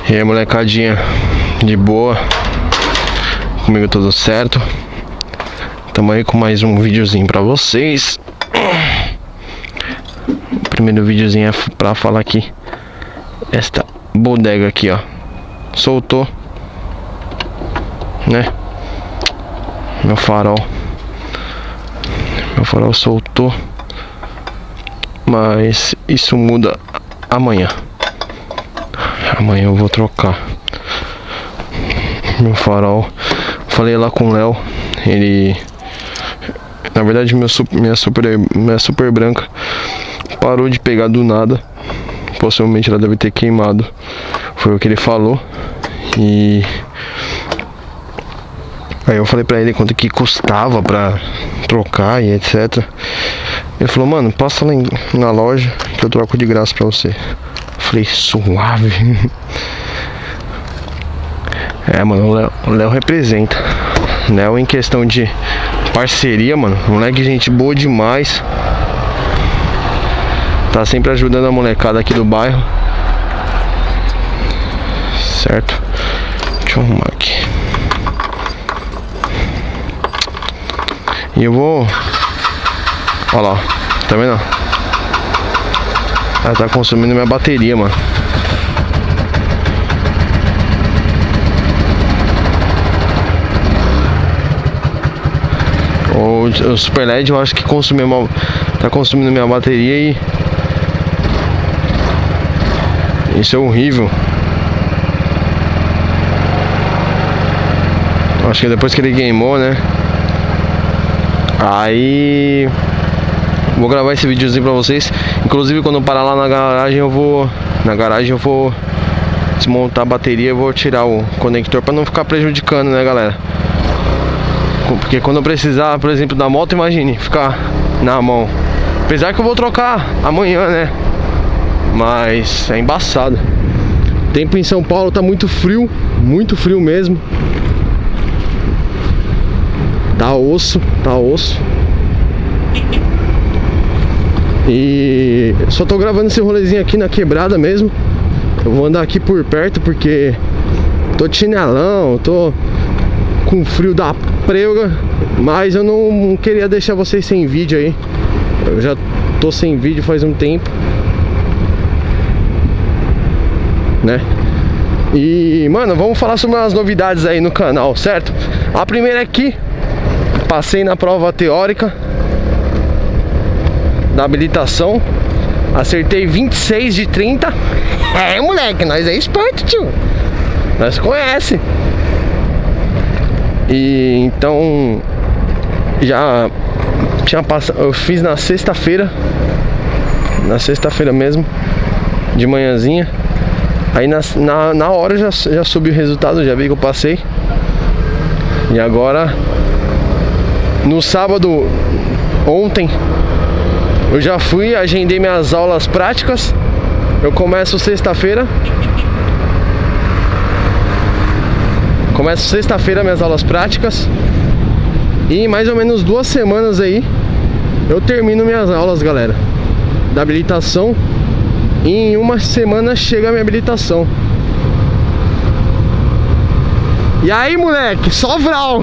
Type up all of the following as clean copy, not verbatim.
E aí, molecadinha, de boa? Comigo tudo certo? Tamo aí com mais um videozinho pra vocês. O primeiro videozinho é pra falar que esta bodega aqui, ó, soltou, né? Meu farol soltou, mas isso muda amanhã. Amanhã eu vou trocar meu farol. Falei lá com o Léo, ele, na verdade, minha super branca parou de pegar do nada. Possivelmente ela deve ter queimado, foi o que ele falou. E aí eu falei pra ele quanto que custava pra trocar e etc. Ele falou: mano, passa lá na loja que eu troco de graça pra você. Falei: suave. É, mano, o Léo representa. Léo, em questão de parceria, mano, moleque, gente boa demais. Tá sempre ajudando a molecada aqui do bairro. Certo? Deixa eu arrumar aqui. E eu vou... Olha lá, tá vendo? Ela tá consumindo minha bateria, mano. O Super LED eu acho que tá consumindo minha bateria e... isso é horrível. Acho que depois que ele queimou, né? Aí vou gravar esse videozinho pra vocês. Inclusive, quando eu parar lá na garagem, eu vou desmontar a bateria. Eu vou tirar o conector pra não ficar prejudicando, né, galera? Porque quando eu precisar, por exemplo, da moto, imagine ficar na mão. Apesar que eu vou trocar amanhã, né? Mas é embaçado. O tempo em São Paulo tá muito frio mesmo. Tá osso. E só tô gravando esse rolezinho aqui na quebrada mesmo. Eu vou andar aqui por perto porque tô de chinelão, tô com frio da prega. Mas eu não queria deixar vocês sem vídeo aí. Eu já tô sem vídeo faz um tempo, né? E, mano, vamos falar sobre umas novidades aí no canal, certo? A primeira é que passei na prova teórica da habilitação. Acertei 26 de 30. É, moleque, nós é esperto, tio. Nós conhece. E então já tinha passado. Eu fiz na sexta-feira. Na sexta-feira mesmo, de manhãzinha. Aí na hora já subi o resultado, já vi que eu passei. E agora, no sábado, ontem, eu já fui, agendei minhas aulas práticas. Eu começo sexta-feira. Minhas aulas práticas. E em mais ou menos 2 semanas aí eu termino minhas aulas, galera, da habilitação. E em 1 semana chega a minha habilitação. E aí, moleque, só vral.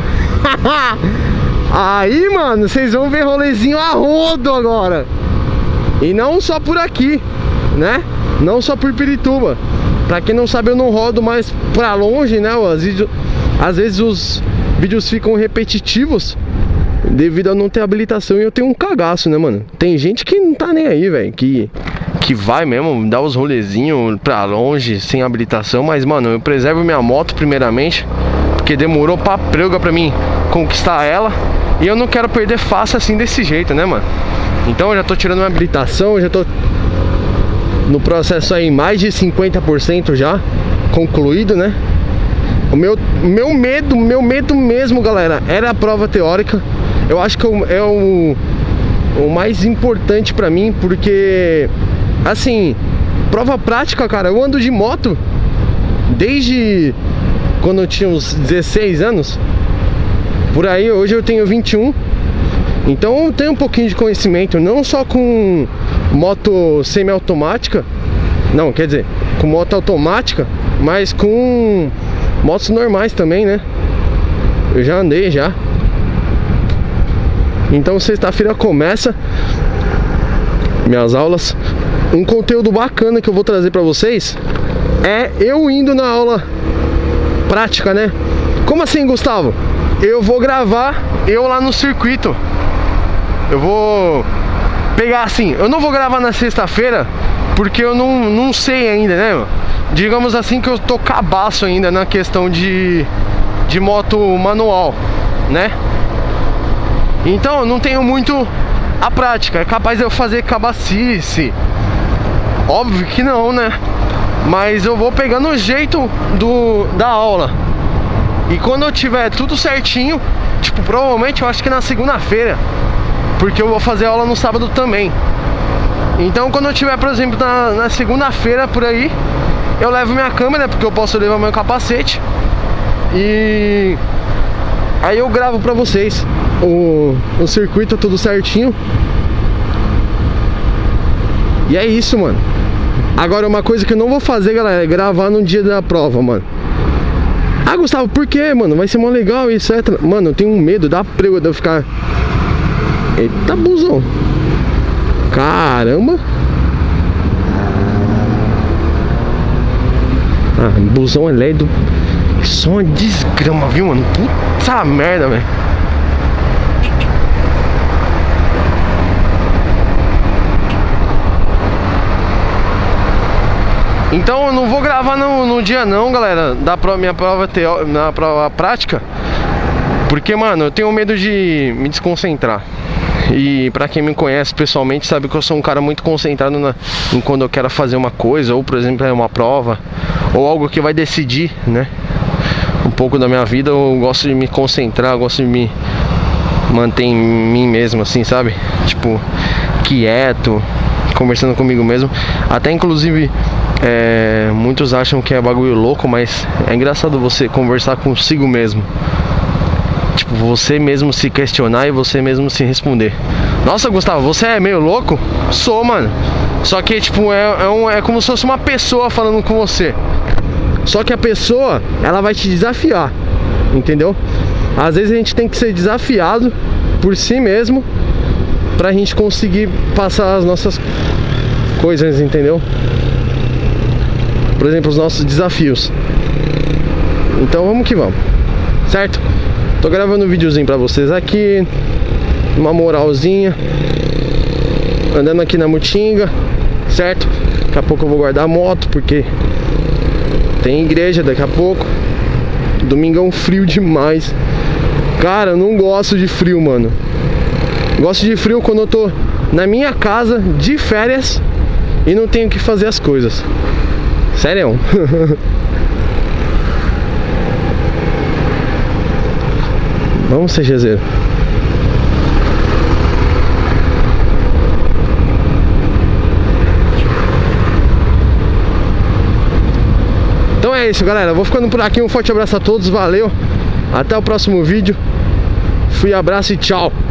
Aí, mano, vocês vão ver rolezinho a rodo agora. E não só por aqui, né? Não só por Pirituba. Pra quem não sabe, eu não rodo mais pra longe, né? Às vezes os vídeos ficam repetitivos devido a não ter habilitação. E eu tenho um cagaço, né, mano? Tem gente que não tá nem aí, velho, que vai mesmo dar os rolezinhos pra longe sem habilitação. Mas, mano, eu preservo minha moto primeiramente, porque demorou pra prega pra mim conquistar ela. E eu não quero perder fácil assim desse jeito, né, mano? Então eu já tô tirando minha habilitação. Já tô no processo aí mais de 50% já concluído, né? O meu medo mesmo, galera, era a prova teórica. Eu acho que é o mais importante pra mim, porque, assim, prova prática, cara, eu ando de moto desde quando eu tinha uns 16 anos. Por aí, hoje eu tenho 21. Então eu tenho um pouquinho de conhecimento, não só com moto semi-automática. Não, quer dizer, com moto automática, mas com motos normais também, né? Eu já andei já. Então sexta-feira começa minhas aulas. Um conteúdo bacana que eu vou trazer pra vocês é eu indo na aula prática, né? Como assim, Gustavo? Eu vou gravar eu lá no circuito. Eu vou pegar assim, eu não vou gravar na sexta-feira porque eu não sei ainda, né? Digamos assim que eu tô cabaço ainda na questão de moto manual, né? Então eu não tenho muito a prática. É capaz de eu fazer cabacice. Óbvio que não, né? Mas eu vou pegando o jeito da aula. E quando eu tiver tudo certinho, tipo, provavelmente eu acho que na segunda-feira, porque eu vou fazer aula no sábado também. Então quando eu tiver, por exemplo, na segunda-feira por aí, eu levo minha câmera, porque eu posso levar meu capacete. E aí eu gravo pra vocês o circuito tudo certinho. E é isso, mano. Agora uma coisa que eu não vou fazer, galera, é gravar no dia da prova, mano. Ah, Gustavo, por quê, mano? Vai ser mó legal, etc. Mano, eu tenho um medo da prego de eu ficar... Eita, busão. Caramba. Ah, busão é ledo. Só uma desgrama, viu, mano? Puta merda, velho. Então eu não vou gravar no dia não, galera, da minha prova na prova prática. Porque, mano, eu tenho medo de me desconcentrar. E pra quem me conhece pessoalmente sabe que eu sou um cara muito concentrado em quando eu quero fazer uma coisa. Ou, por exemplo, é uma prova, ou algo que vai decidir, né, um pouco da minha vida. Eu gosto de me concentrar, eu gosto de me manter em mim mesmo, assim, sabe? Tipo, quieto, conversando comigo mesmo. Até inclusive muitos acham que é bagulho louco, mas é engraçado você conversar consigo mesmo. Tipo, você mesmo se questionar e você mesmo se responder. Nossa, Gustavo, você é meio louco? Sou, mano. Só que, tipo, é como se fosse uma pessoa falando com você. Só que a pessoa, ela vai te desafiar, entendeu? Às vezes a gente tem que ser desafiado por si mesmo pra gente conseguir passar as nossas coisas, entendeu? Por exemplo, os nossos desafios. Então vamos que vamos, certo? Tô gravando um videozinho pra vocês aqui, uma moralzinha, andando aqui na Mutinga, certo? Daqui a pouco eu vou guardar a moto, porque tem igreja daqui a pouco. Domingão frio demais. Cara, eu não gosto de frio, mano. Gosto de frio quando eu tô na minha casa, de férias, e não tenho que fazer as coisas. Sério? Vamos, CGzeiro. Então é isso, galera. Eu vou ficando por aqui. Um forte abraço a todos. Valeu. Até o próximo vídeo. Fui, abraço e tchau.